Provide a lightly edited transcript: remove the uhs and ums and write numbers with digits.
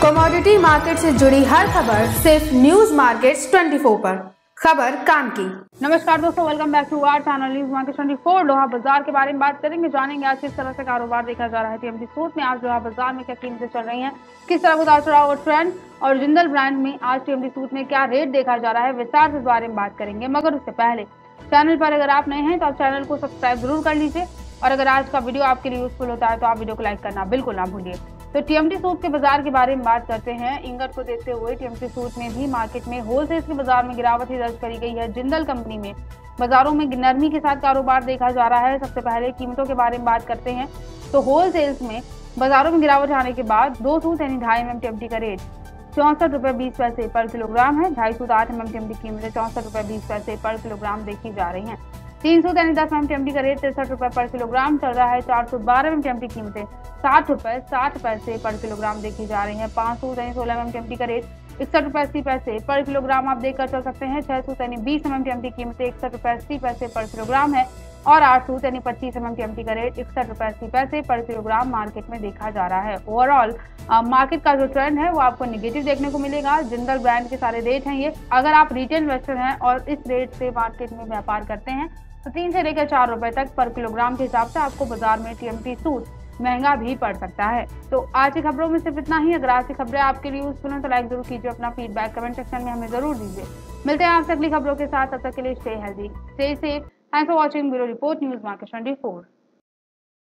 Commodity market से जुड़ी हर खबर सिर्फ न्यूज मार्केट्स 24 पर। खबर काम की। नमस्कार दोस्तों, welcome back to our channel news market 24। लोहा बाजार के बारे में बात करेंगे, जानेंगे आज किस तरह से कारोबार देखा जा रहा है टीएमटी सूट में। आज लोहा बाजार में क्या कीमतें चल रही हैं, किस तरह उतार चढ़ाव और ट्रेंड, और जिंदल ब्रांड में आज टीएमटी सूट में क्या रेट देखा जा रहा है, विस्तार से इस बारे में बात करेंगे। मगर उससे पहले चैनल पर अगर आप नए हैं तो आप चैनल को सब्सक्राइब जरूर कर लीजिए, और अगर आज का वीडियो आपके लिए यूजफुल होता है तो आप वीडियो को लाइक करना बिल्कुल ना भूलिए। तो टीएमटी सूट के बाजार के बारे में बात करते हैं। इंगट को देखते हुए टीएमटी सूट में भी मार्केट में होलसेल के बाजार में गिरावट ही दर्ज करी गई है। जिंदल कंपनी में बाजारों में नरमी के साथ कारोबार देखा जा रहा है। सबसे पहले कीमतों के बारे में बात करते हैं तो होलसेल्स में बाजारों में गिरावट आने के बाद 2 सूत यानी 2.5 mm टीएमटी का रेट 64 रुपये 20 पैसे पर किलोग्राम है। 2.5 सूत 8 mm टीएमटी कीमतें 64 रुपये 20 पैसे पर किलोग्राम देखी जा रही है। 3 सूत यानी 10 mm टीएमटी का रेट 63 रुपये पर किलोग्राम चल रहा है। 4 सूत 12 mm टीएमटी कीमतें 60 रुपये 60 पैसे पर किलोग्राम देखी जा रही है। 5 सूत यानी 16 mm टीएमटी का रेट 61 रुपये 80 पैसे पर किलोग्राम आप देखकर चल सकते हैं। 6 सूत यानी 20 mm टीएमटी कीमतें 61 रुपये 80 पैसे पर किलोग्राम है, और 8 सूत यानी 25 mm टीएमटी का रेट 61 रुपये 80 पैसे पर किलोग्राम मार्केट में देखा जा रहा है। ओवरऑल मार्केट का जो ट्रेंड है वो आपको निगेटिव देखने को मिलेगा। जिंदल ब्रांड के सारे रेट हैं ये। अगर आप रिटेल इन्वेस्टर हैं और इस रेट से मार्केट में व्यापार करते हैं तो 3 से लेकर 4 रुपए तक पर किलोग्राम के हिसाब से आपको बाजार में टीएमटी सूट महंगा भी पड़ सकता है। तो आज की खबरों में सिर्फ इतना ही। अगर आज की खबरें आपके लिए यूजफुल हैं तो लाइक जरूर कीजिए, अपना फीडबैक कमेंट सेक्शन में हमें जरूर दीजिए। मिलते हैं आपसे अगली खबरों के साथ, तब तक के लिए stay healthy, stay safe. Thanks for watching. Bureau report, news market 24।